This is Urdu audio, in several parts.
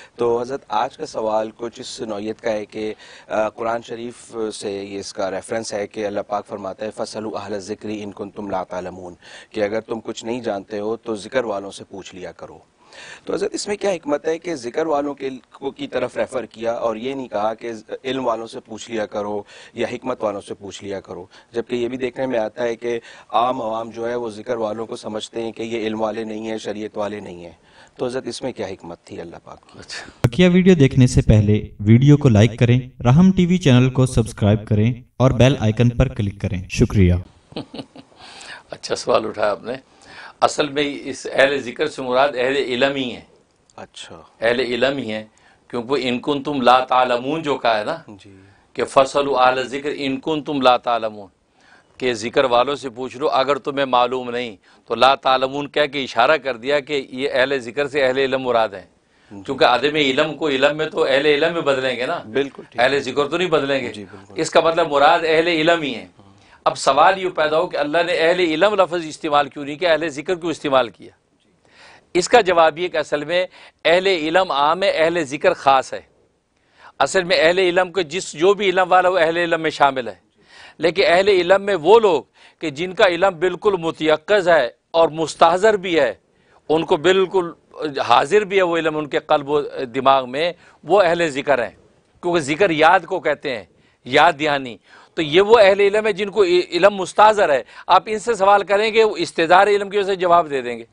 تو حضرت آج کا سوال کچھ اس نوعیت کا ہے کہ قرآن شریف سے یہ اس کا ریفرنس ہے کہ اللہ پاک فرماتا ہے فَاسْأَلُوا أَهْلَ الذِّكْرِ إِن كُنتُمْ لَا تَعْلَمُونَ، کہ اگر تم کچھ نہیں جانتے ہو تو ذکر والوں سے پوچھ لیا کرو۔ تو حضرت اس میں کیا حکمت ہے کہ ذکر والوں کی طرف ریفر کیا اور یہ نہیں کہا کہ علم والوں سے پوچھ لیا کرو یا حکمت والوں سے پوچھ لیا کرو، جبکہ یہ بھی دیکھنے میں آتا ہے کہ عام عوام جو ہے وہ ذکر والوں کو سمجھتے ہیں کہ یہ علم والے نہیں ہیں، شریعت والے نہیں ہیں۔ تو حضرت اس میں کیا حکمت تھی اللہ پاک کی؟ بقیہ ویڈیو دیکھنے سے پہلے ویڈیو کو لائک کریں، رحم ٹی وی چینل کو سبسکرائب کریں اور بیل آئیکن پر کلک کریں۔ شکریہ۔ اچھا سوال اٹھایا آپ نے۔ اصل میں اس اہل ذکر سے مراد اہل علم ہی ہیں۔ اچھا، اہل علم ہی ہیں، کیونکہ ان کنتم لا تعلمون جو کہا ہے نا جی کہ فَاسْأَلُوا أَهْلَ الذِّكْرِ إِن كُنتُمْ لَا تَعْلَمُونَ، کہ ذکر والوں سے پوچھ لو اگر تمہیں معلوم نہیں، تو لا تعلمون کہہ کے اشارہ کر دیا کہ یہ اہل ذکر سے اہل علم مراد ہیں، کیونکہ عدم علم کو علم میں تو اہل علم میں بدلیں گے نا، بالکل ٹھیک، اہل ذکر تو نہیں بدلیں گے۔ جی بالکل۔ اس کا مطلب مراد اہل علم ہی ہیں۔ اب سوال یہ پیدا ہو کہ اللہ نے اہل علم لفظ استعمال کیوں نہیں کیا، اہل ذکر کیوں استعمال کیا؟ اس کا جواب یہ کہ اصل میں اہل علم عام ہے، اہل ذکر خاص ہے۔ اصل میں اہل علم کو جو بھی علم والا وہ اہل علم میں شامل ہے، لیکن اہل علم میں وہ لوگ کہ جن کا علم بالکل متیقظ ہے اور مستحضر بھی ہے، ان کو بالکل حاضر بھی ہے وہ علم ان کے قلب و دماغ میں، وہ اہل ذکر ہیں، کیونکہ ذکر یاد کو کہتے ہیں، یاد دہانی۔ تو یہ وہ اہل علم ہے جن کو علم مستحضر ہے۔ آپ ان سے سوال کریں گے وہ استدار علم کی وجہ سے جواب دے دیں گے۔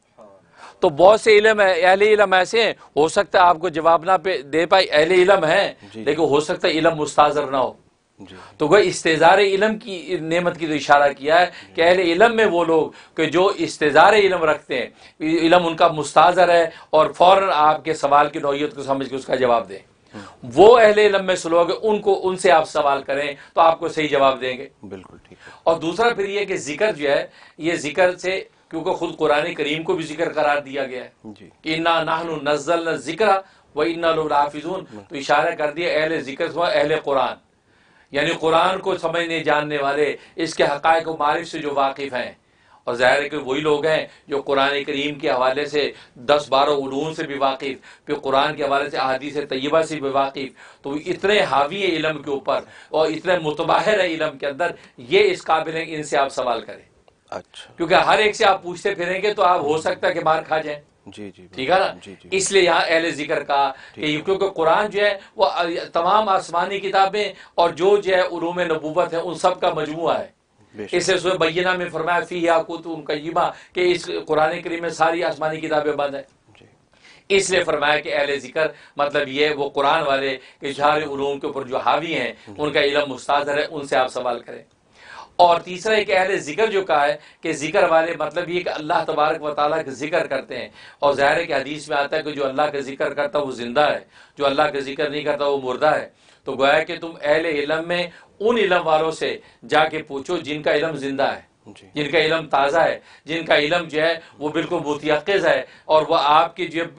تو بہت سے علم ہے، اہل علم ایسے ہیں، ہو سکتا ہے آپ کو جواب نہ دے پائے، اہل علم ہیں لیکن ہو سکتا ہے علم مستحضر نہ ہو۔ تو وہ استحضار علم کی نعمت کی تو اشارہ کیا ہے کہ اہل علم میں وہ لوگ کہ جو استحضار علم رکھتے ہیں، علم ان کا مستحضر ہے اور فوراً آپ کے سوال کی نوعیت کو سمجھ کے اس کا جواب دیں، وہ اہل علم میں سے لوگ ان سے آپ سوال کریں تو آپ کو صحیح جواب دیں گے۔ بالکل ٹھیک ہے۔ اور دوسرا پھر یہ کہ ذکر جو ہے، یہ ذکر سے کیونکہ خود قرآن کریم کو بھی ذکر قرار دیا گیا ہے جی کہ اِنَّا نَحْنُ نَزَّلْنَا الذِّكْرَ وَإِنَّا لَهُ لَحَافِظُونَ، تو اشارہ کر دیا اہل ذکر سے اہل قرآن، یعنی قرآن کو سمجھنے جاننے والے، اس کے حقائق و معارف سے جو واقف ہیں۔ اور ظاہر ہے کہ وہی لوگ ہیں جو قرآن کریم کے حوالے سے 10-12 علوم سے بھی واقف، پھر قرآن کے حوالے سے احادیث طیبہ سے بھی واقف، تو اتنے حاوی ہیں علم کے اوپر اور اتنے متباہر ہیں علم کے اندر، یہ اس قابل ہیں کہ ان سے آپ سوال کریں۔ اچھا، کیونکہ ہر ایک سے آپ پوچھتے پھریں گے تو آپ ہو سکتا ہے کہ مار کھا جائیں، جی جی ٹھیک ہے نا؟ جی جی اس لیے یہاں اہل ذکر کا کہ کیونکہ قرآن جو ہے وہ تمام آسمانی کتابیں اور جو ہے علوم نبوت ہے ان سب کا مجموعہ ہے۔ بے شک، اس سے سورہ بینہ میں فرمایا فیہا کتب قیمہ کہ اس قرآن کریم میں ساری آسمانی کتابیں بند ہیں۔ جی اس لیے فرمایا کہ اہل ذکر مطلب یہ وہ قرآن والے کہ سارے علوم کے اوپر جو حاوی ہیں ان کا علم مستحضر ہے، ان سے آپ سوال کریں۔ اور تیسرا ایک اہل ذکر جو کہا ہے کہ ذکر والے مطلب یہ کہ اللہ تبارک و تعالیٰ کا ذکر کرتے ہیں، اور ظاہر ہے کہ حدیث میں آتا ہے کہ جو اللہ کا ذکر کرتا ہے وہ زندہ ہے، جو اللہ کا ذکر نہیں کرتا وہ مردہ ہے۔ تو گویا کہ تم اہل علم میں ان علم والوں سے جا کے پوچھو جن کا علم زندہ ہے، جی جن کا علم تازہ ہے، جن کا علم جو ہے وہ بالکل متیقظ ہے، اور وہ آپ کی جو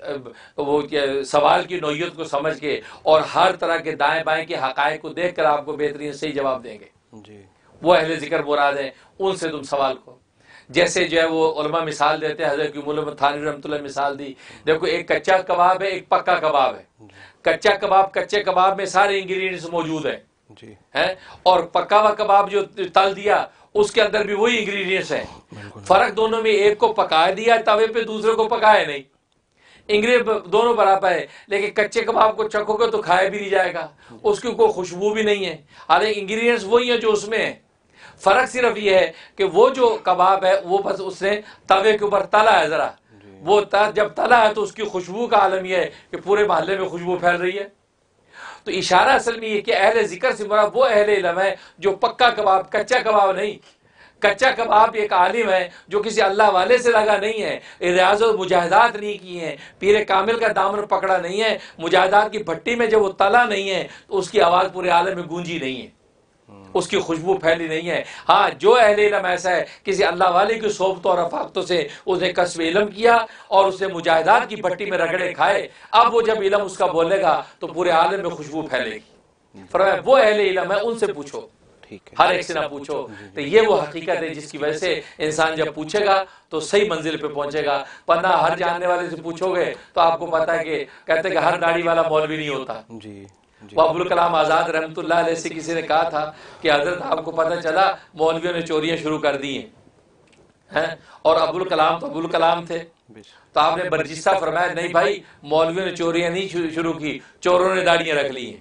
وہ سوال کی نوعیت کو سمجھ کے اور ہر طرح کے دائیں بائیں کے حقائق کو دیکھ کر آپ کو بہترین صحیح جواب دیں گے، جی وہ اہل ذکر مراد ہیں، ان سے تم سوال کرو۔ جیسے جو ہے وہ علماء مثال دیتے ہیں، حضرت مولانا تھانوی رحمۃ اللہ مثال دی، دیکھو ایک کچا کباب ہے ایک پکا کباب ہے۔ کچا کباب کچے کباب میں سارے انگریڈینٹس موجود ہیں، جی اور پکا ہوا کباب جو تل دیا اس کے اندر بھی وہی انگریڈینٹس ہیں۔ فرق دونوں میں، ایک کو پکا دیا توے پہ، دوسرے کو پکایا نہیں، انگریڈینٹ دونوں برابر ہے، لیکن کچے کباب کو چکھو گے تو کھایا بھی نہیں جائے گا، اس کی کوئی خوشبو بھی نہیں ہے، حالانکہ انگریڈینٹس وہی ہیں جو اس میں ہیں۔ فرق صرف یہ ہے کہ وہ جو کباب ہے وہ بس اس نے توے کے اوپر تلا ہے، ذرا وہ جب تلا ہے تو اس کی خوشبو کا عالم یہ ہے کہ پورے محلے میں خوشبو پھیل رہی ہے۔ تو اشارہ اصل میں یہ کہ اہل ذکر سے مراد وہ اہل علم ہے جو پکا کباب، کچا کباب نہیں۔ کچا کباب ایک عالم ہے جو کسی اللہ والے سے لگا نہیں ہے، ریاضت و مجاہدات نہیں کی ہیں، پیر کامل کا دامن پکڑا نہیں ہے، مجاہدات کی بھٹی میں جب وہ تلا نہیں ہے تو اس کی آواز پورے عالم میں گونجی نہیں ہے، اس کی خوشبو پھیلی نہیں ہے۔ ہاں جو اہل علم ایسا ہے کسی اللہ والے کی صحبتوں اور رفاقتوں سے اس نے کسب علم کیا اور اس نے مجاہدات کی بھٹی میں رگڑے کھائے، اب وہ جب علم اس کا بولے گا تو پورے عالم میں خوشبو پھیلے گی۔ فرمایا وہ اہل علم ہے، ان سے پوچھو۔ ٹھیک ہے، ہر ایک سے نہ پوچھو. تو یہ وہ حقیقت ہے جس کی وجہ سے انسان جب پوچھے گا تو صحیح منزل پہ پہنچے گا. ورنہ ہر جاننے والے سے پوچھو گے تو آپ کو پتا ہے کہ کہتے ہیں کہ ہر داڑھی والا مولوی نہیں ہوتا. جی جی، وہ ابوالکلام آزاد رحمۃ اللہ علیہ سے کسی نے کہا تھا کہ حضرت آپ کو پتہ چلا مولویوں نے چوریاں شروع کر دی ہیں، اور ابوالکلام تو ابوالکلام تھے. تو آپ نے برجستہ فرمایا نہیں بھائی، مولویوں نے چوریاں نہیں شروع کی، چوروں نے داڑیاں رکھ لی ہیں.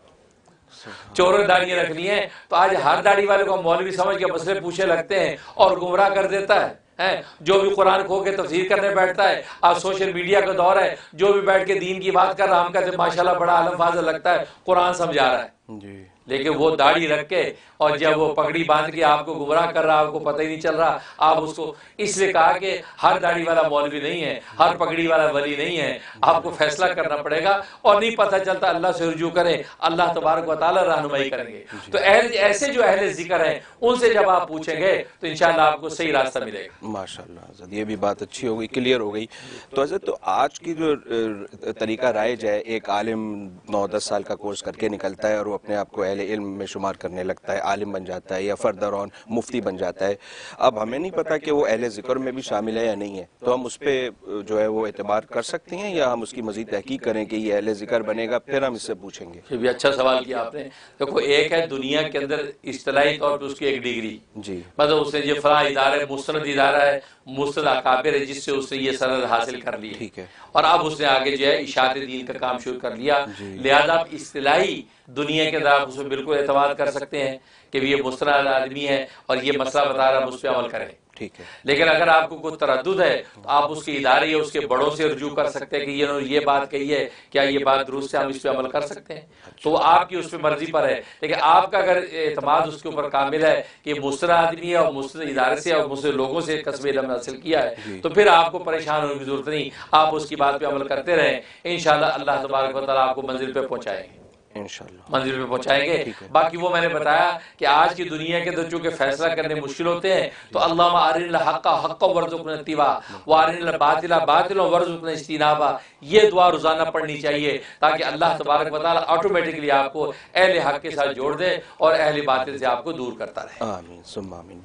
چوروں نے داڑیاں رکھ لی ہیں. تو آج ہر داڑھی والے کو مولوی سمجھ کے مسئلے پوچھنے لگتے ہیں اور گمراہ کر دیتا ہے. جو بھی قرآن کھو کے تفسیر کرنے بیٹھتا ہے، آج سوشل میڈیا کا دور ہے، جو بھی بیٹھ کے دین کی بات کر رہا ہم کہتے ہیں ماشاءاللہ بڑا عالم فاضل لگتا ہے، قرآن سمجھا رہا ہے. جی لیکن وہ داڑھی رکھ کے اور جب وہ پگڑی باندھ کے آپ کو گمراہ کر رہا، آپ کو پتہ ہی نہیں چل رہا. آپ اس کو اس لیے کہا کہ ہر داڑھی والا مولوی نہیں ہے، ہر پگڑی والا ولی نہیں ہے. آپ کو فیصلہ کرنا پڑے گا، اور نہیں پتہ چلتا اللہ سے رجوع کریں، اللہ تبارک و تعالیٰ رہنمائی کریں گے. تو ایسے جو اہل ذکر ہیں ان سے جب آپ پوچھیں گے تو انشاءاللہ آپ کو صحیح راستہ ملے گا. ماشاءاللہ حضرت، یہ بھی بات اچھی ہو گئی، کلیئر ہو گئی. تو حضرت تو آج کی جو طریقہ رائج ہے، ایک عالم 9-10 سال کا کورس کر کے نکلتا ہے اور وہ اپنے آپ کو اہل علم میں شمار کرنے لگتا ہے، عالم بن جاتا ہے یا فردر آن مفتی بن جاتا ہے. اب ہمیں نہیں پتا کہ وہ اہل ذکر میں بھی شامل ہے یا نہیں ہے، تو ہم اس پہ جو ہے وہ اعتبار کر سکتے ہیں یا ہم اس کی مزید تحقیق کریں کہ یہ اہل ذکر بنے گا پھر ہم اس سے پوچھیں گے؟ یہ بھی اچھا سوال کیا آپ نے. دیکھو ایک ہے دنیا کے اندر اصطلاحی طور پہ اس کی ایک ڈگری، جی مطلب اس نے یہ فلاں ادارہ ہے، مستند ادارہ ہے، مستند اکابر ہے جس سے اس نے یہ سند حاصل کر لی ہے، ٹھیک ہے، اور اب اس نے آگے جو ہے اشاعت دین کا کام شروع کر لیا. لہذا آپ اصطلاحی دنیا کے اندر آپ اس میں بالکل اعتماد کر سکتے ہیں کہ یہ مستند آدمی ہے اور یہ مسئلہ بتا رہا ہے، اس پہ عمل کریں. ٹھیک ہے. لیکن اگر آپ کو کوئی تردد ہے تو آپ اس کے ادارے یا اس کے بڑوں سے رجوع کر سکتے ہیں کہ یہ بات کہی ہے، کیا یہ بات درست ہے، ہم اس پہ عمل کر سکتے ہیں. تو وہ آپ کی اس پہ مرضی پر ہے. لیکن آپ کا اگر اعتماد اس کے اوپر کامل ہے کہ مستند آدمی ہے اور مستند ادارے سے اور مستند لوگوں سے کسب علم حاصل کیا ہے، تو پھر آپ کو پریشان ہونے کی ضرورت نہیں. آپ اس کی بات پہ عمل کرتے رہیں، انشاءاللہ اللہ تبارک و تعالیٰ آپ کو منزل پہ پہنچائیں گے، انشاءاللہ منزل پہ پہنچائیں گے. باقی وہ میں نے بتایا کہ آج کی دنیا کے اندر چونکہ فیصلہ کرنے مشکل ہوتے ہیں، تو اللہم ارنا الحق حقا وارزقنا اتباعہ وارنا الباطل باطلا وارزقنا اجتنابہ، یہ دعا روزانہ پڑھنی چاہیے تاکہ اللہ تبارک و تعالیٰ آٹومیٹکلی آپ کو اہل حق کے ساتھ جوڑ دے اور اہل باطل سے آپ کو دور کرتا رہے. آمین ثم آمین.